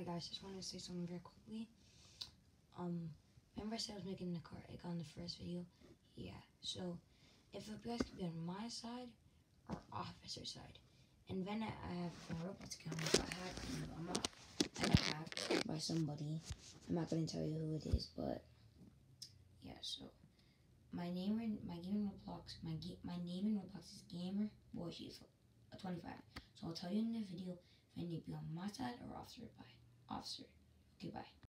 guys, just wanted to say something very quickly. Remember I said I was making the car egg on the first video? Yeah, so if you guys could be on my side or officer side. And then I have my roblox account got hacked. I got hacked by somebody. I'm not gonna tell you who it is, but yeah, so my name in Roblox is gamerboychiefs25. So I'll tell you in the video if I need to be on my side or officer. Okay, bye.